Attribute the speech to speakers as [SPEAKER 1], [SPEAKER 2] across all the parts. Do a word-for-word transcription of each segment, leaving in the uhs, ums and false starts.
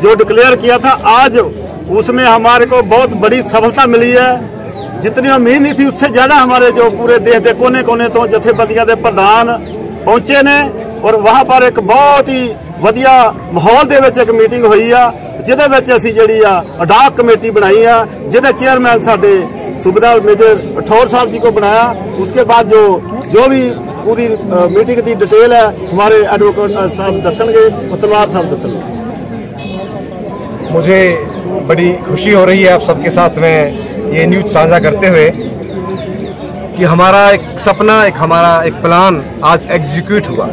[SPEAKER 1] जो डिक्लेयर किया था, आज उसमें हमारे को बहुत बड़ी सफलता मिली है। जितनी उम्मीद नहीं थी उससे ज्यादा हमारे जो पूरे देश के कोने कोने तो जथेबंदियां के प्रधान पहुंचे ने और वहां पर एक बहुत ही वधिया माहौल दे विच एक मीटिंग हुई आ, जिहदे विच असीं जिहड़ी आ अडाक कमेटी बनाई आ, जिहदे चेयरमैन साडे सूबेदार मेजर राठौर साहब जी को बनाया। उसके बाद जो जो भी पूरी मीटिंग की डिटेल है हमारे एडवोकेट साहब दसणगे, तलवार साहब दसणगे।
[SPEAKER 2] मुझे बड़ी खुशी हो रही है आप सबके साथ में ये न्यूज साझा करते हुए कि हमारा एक सपना, एक हमारा एक प्लान आज एग्जीक्यूट हुआ।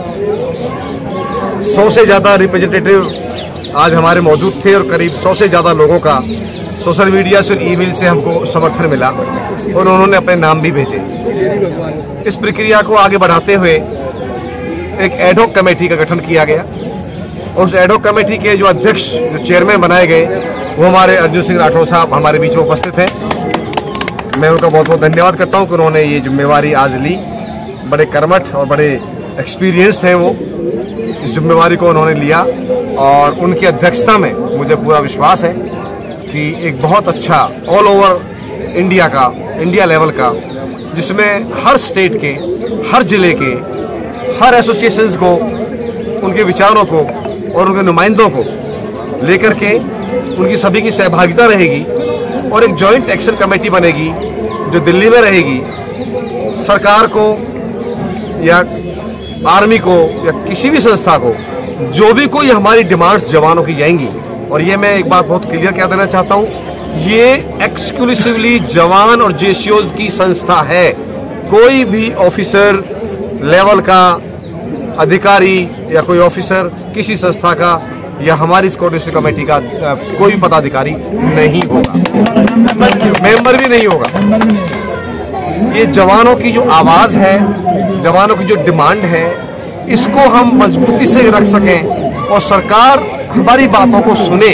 [SPEAKER 2] सौ से ज़्यादा रिप्रेजेंटेटिव आज हमारे मौजूद थे और करीब सौ से ज़्यादा लोगों का सोशल मीडिया से और ईमेल से हमको समर्थन मिला और उन्होंने अपने नाम भी भेजे। इस प्रक्रिया को आगे बढ़ाते हुए एक एडहॉक कमेटी का गठन किया गया और उस एडहॉक कमेटी के जो अध्यक्ष, जो चेयरमैन बनाए गए, वो हमारे अर्जुन सिंह राठौर साहब हमारे बीच में उपस्थित हैं। मैं उनका बहुत बहुत धन्यवाद करता हूं कि उन्होंने ये जिम्मेवारी आज ली। बड़े कर्मठ और बड़े एक्सपीरियंस्ड हैं वो, इस जिम्मेवारी को उन्होंने लिया और उनकी अध्यक्षता में मुझे पूरा विश्वास है कि एक बहुत अच्छा ऑल ओवर इंडिया का, इंडिया लेवल का, जिसमें हर स्टेट के, हर जिले के, हर एसोसिएशंस को, उनके विचारों को और उनके नुमाइंदों को लेकर के उनकी सभी की सहभागिता रहेगी और एक जॉइंट एक्शन कमेटी बनेगी जो दिल्ली में रहेगी। सरकार को या आर्मी को या किसी भी संस्था को जो भी कोई हमारी डिमांड्स जवानों की जाएंगी, और ये मैं एक बात बहुत क्लियर कह देना चाहता हूँ, ये एक्सक्लूसिवली जवान और जेसीओज की संस्था है। कोई भी ऑफिसर लेवल का अधिकारी या कोई ऑफिसर किसी संस्था का या हमारी कोऑर्डिनेशन कमेटी का कोई पदाधिकारी नहीं होगा, मेंबर भी नहीं होगा। ये जवानों की जो आवाज है, जवानों की जो डिमांड है, इसको हम मजबूती से रख सकें और सरकार हमारी बातों को सुने।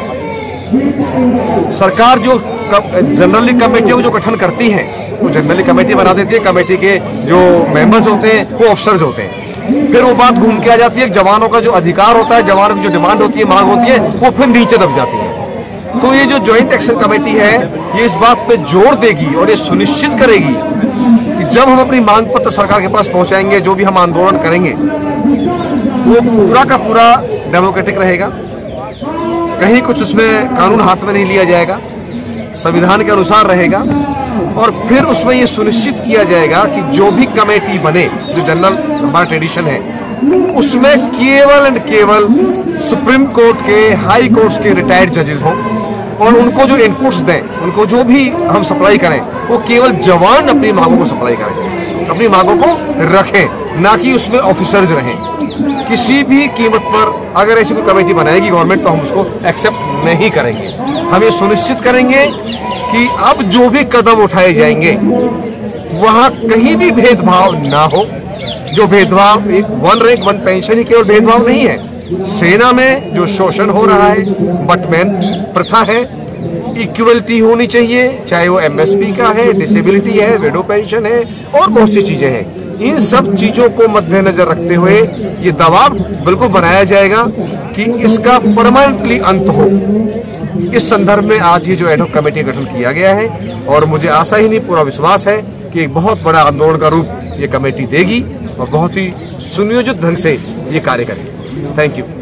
[SPEAKER 2] सरकार जो जनरली कमेटियों को जो गठन करती है वो जनरली कमेटी बना देती है, कमेटी के जो मेंबर्स होते हैं वो ऑफिसर्स होते हैं, फिर वो बात घूम के आ जाती है। जवानों का जो अधिकार होता है, जवानों की जो डिमांड होती है, मांग होती है, वो फिर नीचे दब जाती है। तो ये जो जॉइंट एक्शन कमेटी है ये इस बात पे जोर देगी और ये सुनिश्चित करेगी कि जब हम अपनी मांग पत्र सरकार के पास पहुंचाएंगे, जो भी हम आंदोलन करेंगे, वो पूरा का पूरा डेमोक्रेटिक रहेगा। कहीं कुछ उसमें कानून हाथ में नहीं लिया जाएगा, संविधान के अनुसार रहेगा और फिर उसमें ये सुनिश्चित किया जाएगा कि जो भी कमेटी बने, जो जनरल हमारा ट्रेडिशन है, उसमें केवल एंड केवल सुप्रीम कोर्ट के, हाई कोर्ट्स के रिटायर्ड जजेस हों और उनको जो इनपुट्स दें, उनको जो भी हम सप्लाई करें, वो केवल जवान अपनी मांगों को सप्लाई करें, अपनी मांगों को रखें, ना कि उसमें ऑफिसर्स रहें। किसी भी कीमत पर अगर ऐसी कोई कमेटी बनाएगी गवर्नमेंट तो हम उसको एक्सेप्ट नहीं करेंगे। हम ये सुनिश्चित करेंगे कि अब जो भी कदम उठाए जाएंगे वहां कहीं भी भेदभाव ना हो। जो भेदभाव, एक वन रैंक वन पेंशन ही केवल भेदभाव नहीं है, सेना में जो शोषण हो रहा है, बटमैन प्रथा है, इक्वलिटी होनी चाहिए, चाहे वो एमएसपी का है, डिसेबिलिटी है, विडो पेंशन है और बहुत सी चीजें हैं। इन सब चीजों को मद्देनजर रखते हुए ये दबाव बिल्कुल बनाया जाएगा कि इसका परमानेंटली अंत हो। इस संदर्भ में आज ये जो एडहॉक कमेटी का गठन किया गया है और मुझे आशा ही नहीं, पूरा विश्वास है कि एक बहुत बड़ा आंदोलन का रूप ये कमेटी देगी और बहुत ही सुनियोजित ढंग से ये कार्य करेगी। Thank you.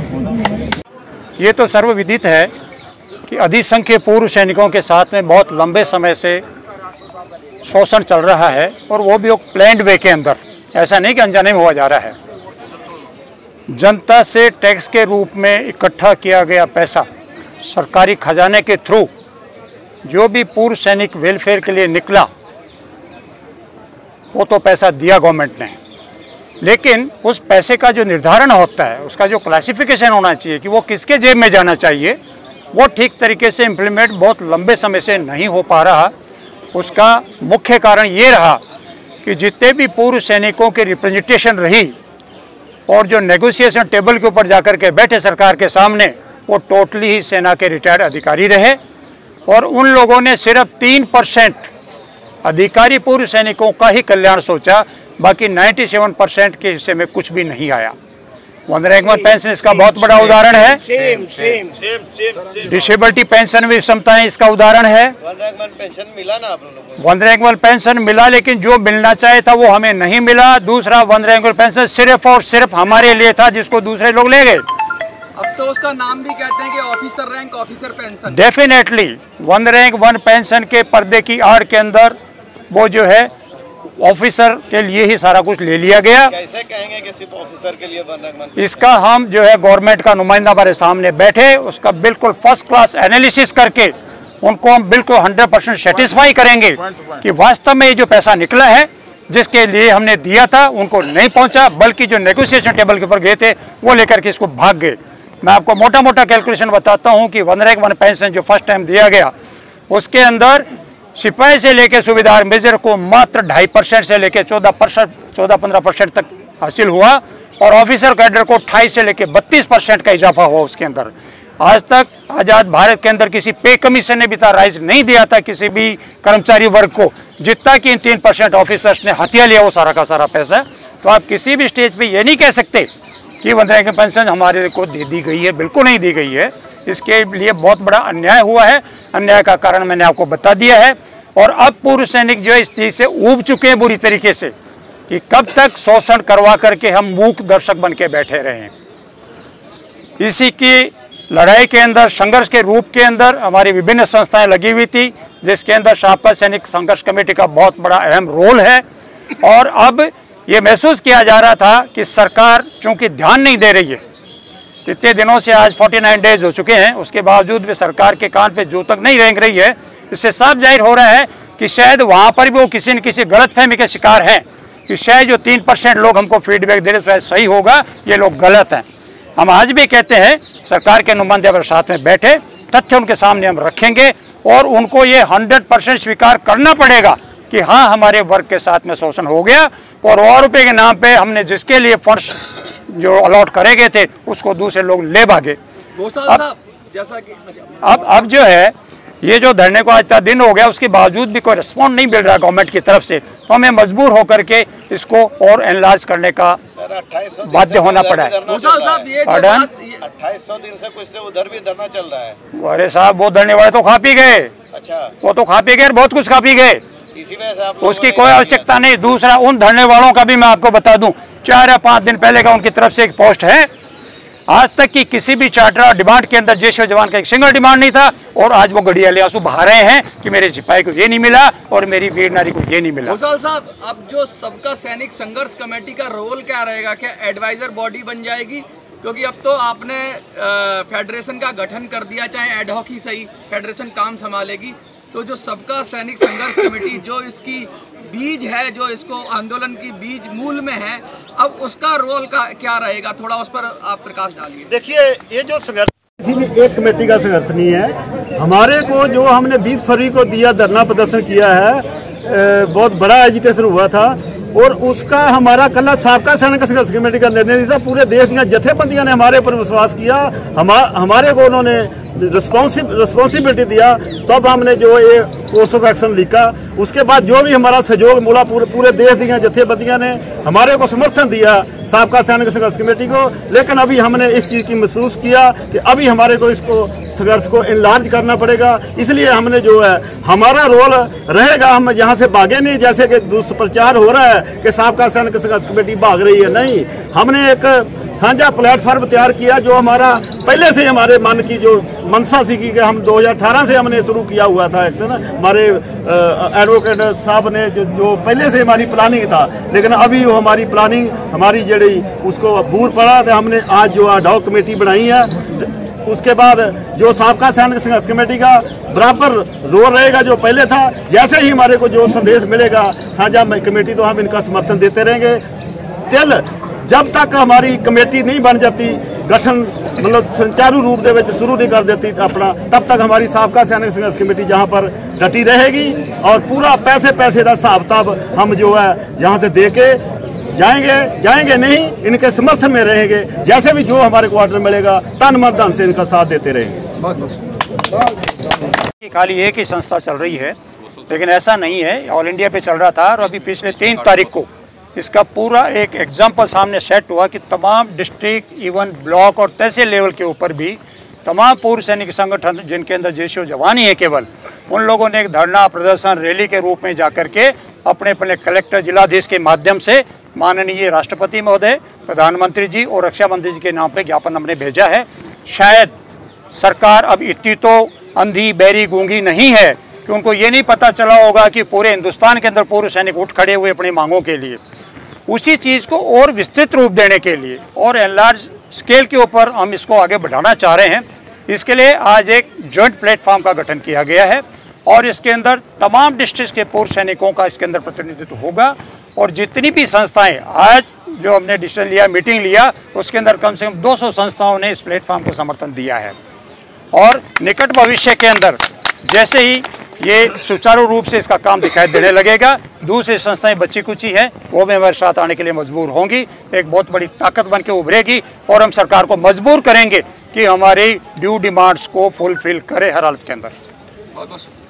[SPEAKER 3] ये तो सर्वविदित है कि अधिसंख्यक पूर्व सैनिकों के साथ में बहुत लंबे समय से शोषण चल रहा है और वो भी एक प्लान्ड वे के अंदर, ऐसा नहीं कि अनजाने में हुआ जा रहा है। जनता से टैक्स के रूप में इकट्ठा किया गया पैसा सरकारी खजाने के थ्रू जो भी पूर्व सैनिक वेलफेयर के लिए निकला वो तो पैसा दिया गवर्नमेंट ने, लेकिन उस पैसे का जो निर्धारण होता है, उसका जो क्लासिफिकेशन होना चाहिए कि वो किसके जेब में जाना चाहिए, वो ठीक तरीके से इम्प्लीमेंट बहुत लंबे समय से नहीं हो पा रहा। उसका मुख्य कारण ये रहा कि जितने भी पूर्व सैनिकों की रिप्रेजेंटेशन रही और जो नेगोशिएशन टेबल के ऊपर जाकर के बैठे सरकार के सामने, वो टोटली ही सेना के रिटायर्ड अधिकारी रहे और उन लोगों ने सिर्फ तीन परसेंट अधिकारी पूर्व सैनिकों का ही कल्याण सोचा, बाकी सत्तानवे परसेंट के हिस्से में कुछ भी नहीं आया। वन रैंक वन पेंशन इसका बहुत बड़ा उदाहरण है। डिसेबिलिटी पेंशन भी विषमताएं इसका उदाहरण है।
[SPEAKER 4] वन रैंक वन पेंशन मिला ना आप लोगों को?
[SPEAKER 3] वन रैंक वन पेंशन मिला, लेकिन जो मिलना चाहिए था वो हमें नहीं मिला। दूसरा, वन रैंक वन पेंशन सिर्फ और सिर्फ हमारे लिए था, जिसको दूसरे लोग ले गए।
[SPEAKER 5] अब तो उसका नाम भी कहते हैं कि officer rank officer pension.
[SPEAKER 3] Definitely one rank one pension के पर्दे की आड़ के अंदर वो जो है ऑफिसर के लिए ही सारा कुछ ले लिया गया।
[SPEAKER 4] कैसे कहेंगे कि सिर्फ ऑफिसर के लिए वन रैंक वन?
[SPEAKER 3] इसका हम जो है गवर्नमेंट का नुमाइंदा हमारे सामने बैठे, उसका बिल्कुल फर्स्ट क्लास एनालिसिस करके उनको हम बिल्कुल हंड्रेड परसेंट सेटिस्फाई करेंगे कि वास्तव में ये जो पैसा निकला है जिसके लिए हमने दिया था उनको नहीं पहुंचा, बल्कि जो नेगोशिएशन टेबल के ऊपर गए थे वो लेकर के इसको भाग गए। मैं आपको मोटा मोटा कैलकुलेशन बताता हूं कि वन रैंक वन पेंशन जो फर्स्ट टाइम दिया गया उसके अंदर सिपाही से लेकर सूबेदार मेजर को मात्र ढाई परसेंट से लेकर चौदह परसेंट चौदह पंद्रह परसेंट तक हासिल हुआ, और ऑफिसर कैडर को अट्ठाईस से लेकर बत्तीस परसेंट का इजाफा हुआ उसके अंदर। आज तक आज़ाद भारत के अंदर किसी पे कमीशन ने भी था राइज नहीं दिया था किसी भी कर्मचारी वर्ग को, जितना कि इन तीन परसेंट ऑफिसर्स ने हथिया लिया वो सारा का सारा पैसा। तो आप किसी भी स्टेज पे ये नहीं कह सकते कि वन रैंक पेंशन हमारे को दे दी गई है, बिल्कुल नहीं दी गई है। इसके लिए बहुत बड़ा अन्याय हुआ है। अन्याय का कारण मैंने आपको बता दिया है, और अब पूर्व सैनिक जो है इस चीज़ से ऊब चुके हैं बुरी तरीके से कि कब तक शोषण करवा करके हम मूक दर्शक बन के बैठे रहे हैं। इसी की लड़ाई के अंदर, संघर्ष के रूप के अंदर हमारी विभिन्न संस्थाएं लगी हुई थी, जिसके अंदर साबका सैनिक संघर्ष कमेटी का बहुत बड़ा अहम रोल है। और अब ये महसूस किया जा रहा था कि सरकार चूंकि ध्यान नहीं दे रही है, इतने दिनों से आज उनचास डेज हो चुके हैं, उसके बावजूद भी सरकार के कान पे जो तक नहीं रेंग रही है, इससे साफ जाहिर हो रहा है कि शायद वहाँ पर भी वो किसी न किसी गलतफहमी के शिकार हैं कि शायद जो तीन परसेंट लोग हमको फीडबैक दे रहे शायद सही होगा, ये लोग गलत हैं। हम आज भी कहते हैं सरकार के नुमाइंदे अगर साथ में बैठे, तथ्य उनके सामने हम रखेंगे और उनको ये हंड्रेड परसेंट स्वीकार करना पड़ेगा कि हाँ हमारे वर्ग के साथ में शोषण हो गया, और और रुपये के नाम पे हमने जिसके लिए फंड्स जो अलॉट करे गए थे उसको दूसरे लोग ले भागे।
[SPEAKER 5] अब जैसा कि
[SPEAKER 3] अब अब जो है ये जो धरने को आज तक दिन हो गया, उसके बावजूद भी कोई रिस्पॉन्ड नहीं मिल रहा गवर्नमेंट की तरफ से, तो हमें मजबूर होकर के इसको और एनलार्ज करने का बाध्य होना पड़ा है।
[SPEAKER 4] अट्ठाईस सौ दिन से कुछ से उधर भी धरना चल रहा है।
[SPEAKER 3] अरे साहब, वो धरने वाले तो खा पी गए।
[SPEAKER 4] अच्छा,
[SPEAKER 3] वो तो खा पी गए, बहुत कुछ खा पी गए,
[SPEAKER 4] इसी वजह से आप
[SPEAKER 3] उसकी कोई आवश्यकता नहीं। दूसरा, उन धरने वालों का भी मैं आपको बता दूं, चार या पाँच दिन पहले का उनकी तरफ से एक पोस्ट है। आज तक की किसी भी चार्टर डिमांड के अंदर जैश जवान का एक सिंगल डिमांड नहीं था, और आज वो गड़ियाले आंसू बहा रहे हैं कि मेरे सिपाही को ये नहीं मिला और मेरी वीर नारी को ये नहीं मिला।
[SPEAKER 5] घोषाल साहब, अब जो सबका सैनिक संघर्ष कमेटी का रोल क्या रहेगा? क्या एडवाइजर बॉडी बन जाएगी? क्योंकि अब तो आपने फेडरेशन का गठन कर दिया, चाहे एडहॉक ही सही, फेडरेशन काम संभालेगी। तो जो सबका सैनिक संघर्ष कमेटी जो इसकी बीज है, जो इसको आंदोलन की बीज मूल में है, अब उसका रोल का क्या रहेगा? थोड़ा उस पर आप प्रकाश डालिए।
[SPEAKER 1] देखिए, ये जो संघर्ष किसी भी एक कमेटी का संघर्ष नहीं है। हमारे को जो हमने बीस फरवरी को दिया, धरना प्रदर्शन किया है, बहुत बड़ा एजिटेशन हुआ था, और उसका हमारा कल साबका सैनिक संघर्ष कमेटी का निर्णय नहीं था। पूरे देश की जथेबंदियों ने हमारे ऊपर विश्वास किया, हम, हमारे को उन्होंने रिस्पॉन्सिबिलिटी दिया, तब तो हमने जो ये कोर्स ऑफ एक्शन लिखा। उसके बाद जो भी हमारा सहयोग मिला, पूरे पूरे देश की जथेबंदियों ने हमारे को समर्थन दिया साबका सैनिक संघर्ष कमेटी को। लेकिन अभी हमने इस चीज की महसूस किया कि अभी हमारे को इसको संघर्ष को इनलार्ज करना पड़ेगा, इसलिए हमने जो है हमारा रोल रहेगा। हम यहाँ से भागे नहीं, जैसे कि दुष्प्रचार हो रहा है कि साबका सैनिक संघर्ष कमेटी भाग रही है। नहीं, हमने एक साझा प्लेटफॉर्म तैयार किया, जो हमारा पहले से हमारे मन की जो मंशा थी कि हम दो हज़ार अठारह से हमने शुरू किया हुआ था एक्शन। हमारे एडवोकेट साहब ने जो जो पहले से हमारी प्लानिंग था, लेकिन अभी वो हमारी प्लानिंग हमारी जड़ी उसको बूर पड़ा था। हमने आज जो एडहॉक कमेटी बनाई है, उसके बाद जो साबका सैनिक संघर्ष कमेटी का बराबर रोल रहेगा जो पहले था। जैसे ही हमारे को जो संदेश मिलेगा साझा कमेटी, तो हम इनका समर्थन देते रहेंगे। टिल जब तक हमारी कमेटी नहीं बन जाती, गठन मतलब सुचारू रूप से शुरू नहीं कर देती अपना, तब तक हमारी साबका सैनिक संघर्ष कमेटी जहाँ पर डटी रहेगी, और पूरा पैसे पैसे का हिसाब किताब हम जो है यहाँ से दे के जाएंगे जाएंगे नहीं, इनके समर्थन में रहेंगे। जैसे भी जो हमारे को ऑर्डर मिलेगा, तन मन धन से इनका साथ देते रहेंगे।
[SPEAKER 3] खाली एक ही संस्था चल रही है, लेकिन ऐसा नहीं है। ऑल इंडिया पे चल रहा था, और अभी पिछले तीन तारीख को इसका पूरा एक एग्जाम्पल सामने सेट हुआ कि तमाम डिस्ट्रिक्ट, इवन ब्लॉक और तहसील लेवल के ऊपर भी तमाम पूर्व सैनिक संगठन जिनके अंदर जैशो जवान ही है केवल, उन लोगों ने एक धरना प्रदर्शन रैली के रूप में जाकर के अपने अपने कलेक्टर, जिलाधीश के माध्यम से माननीय राष्ट्रपति महोदय, प्रधानमंत्री जी और रक्षा मंत्री जी के नाम पे ज्ञापन हमने भेजा है। शायद सरकार अब इतनी तो अंधी, बैरी, गूंगी नहीं है कि उनको ये नहीं पता चला होगा कि पूरे हिंदुस्तान के अंदर पूर्व सैनिक उठ खड़े हुए अपनी मांगों के लिए। उसी चीज़ को और विस्तृत रूप देने के लिए और एनलार्ज स्केल के ऊपर हम इसको आगे बढ़ाना चाह रहे हैं। इसके लिए आज एक जॉइंट प्लेटफॉर्म का गठन किया गया है और इसके अंदर तमाम डिस्ट्रिक्ट के पूर्व सैनिकों का इसके अंदर प्रतिनिधित्व होगा। और जितनी भी संस्थाएं आज जो हमने डिसीजन लिया, मीटिंग लिया, उसके अंदर कम से कम दो सौ संस्थाओं ने इस प्लेटफॉर्म को समर्थन दिया है। और निकट भविष्य के अंदर जैसे ही ये सुचारू रूप से इसका काम दिखाई देने लगेगा, दूसरी संस्थाएं बच्ची कुची हैं वो भी हमारे साथ आने के लिए मजबूर होंगी, एक बहुत बड़ी ताकत बन के उभरेगी और हम सरकार को मजबूर करेंगे कि हमारी ड्यू डिमांड्स को फुलफिल करे हर हालत के अंदर।
[SPEAKER 5] बहुत बहुत